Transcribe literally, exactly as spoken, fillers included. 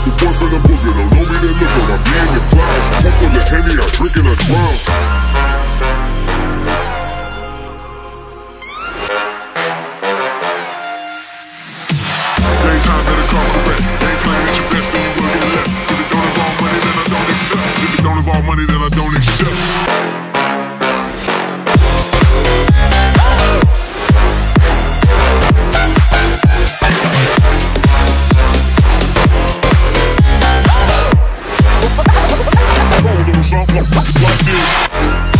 The boy from the booger, don't know me, then look up. I be in the clouds, pool full of Henny, I drink and I drown. Daytime better come correct. Ain't playing at your best, then you will get left. If it don't involve money, then I don't accept. If it don't involve money, then I don't accept. Like this.